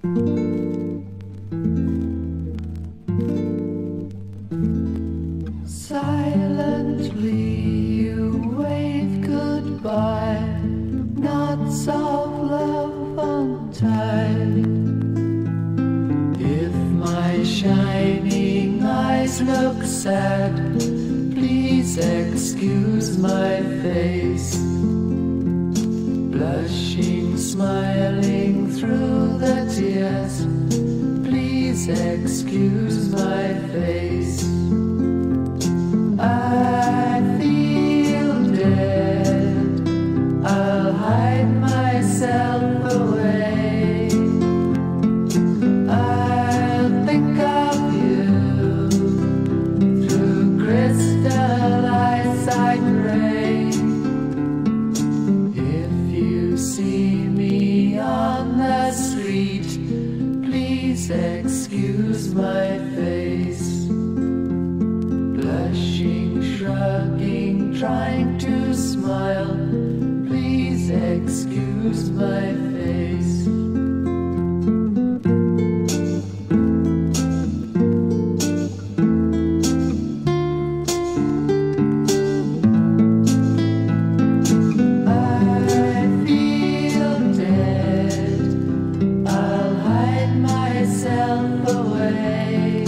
Silently you wave goodbye, knots of love untied. If my shining eyes look sad, please excuse my face. Blushing, smiling through the tears, please excuse my face. I feel dead, I'll hide myself away. I'll think of you through crystal eyesight ray. If you see me on the street, please excuse my face. Blushing, shrugging, trying to smile, please excuse my face. I feel dead, I'll hide myself away.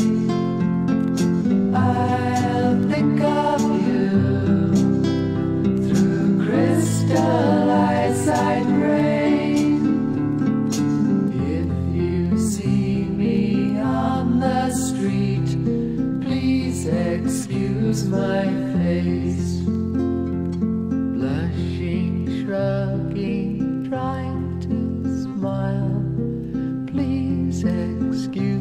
I'll think of you through crystal eyesight ray. If you see me on the street, please excuse my face. Blushing, shrugging, trying to smile, please excuse